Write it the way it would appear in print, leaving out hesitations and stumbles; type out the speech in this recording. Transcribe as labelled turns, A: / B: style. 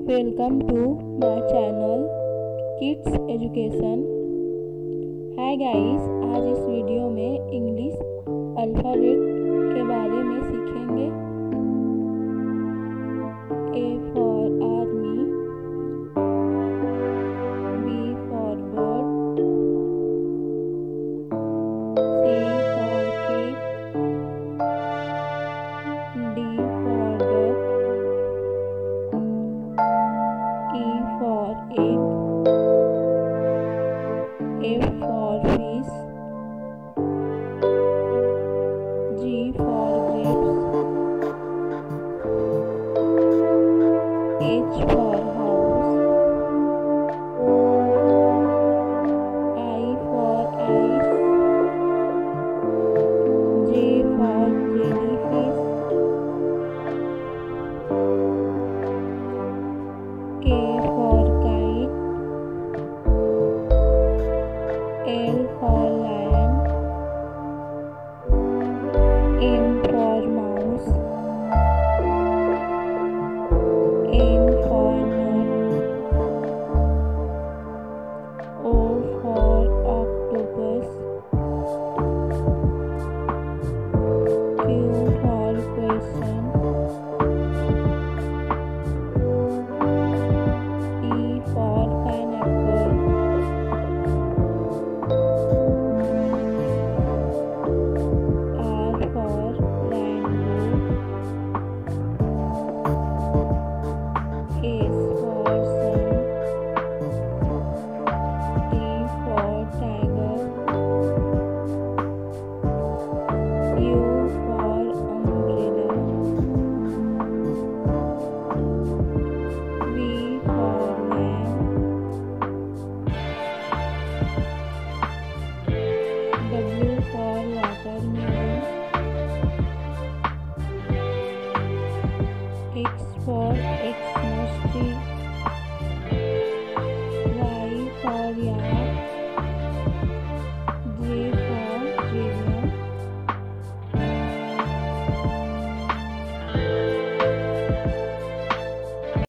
A: Welcome to my channel kids education. Hi guys, आज इस video में इंग्लिश अल्फ़ाबेट के बारे में सीखेंगे। A for army, B for bird, C for cake, D for duck, E for egg, F for fish, G for grapes, H for house, I for ice, J for jellyfish, K for kite, L for lion, M for mouse, N for nut, O for octopus, Q for question, P for pineapple, R for rainbow, S for sun, T for tiger, U for umbrella, V for van, W for watermelon, X for Xmas tree,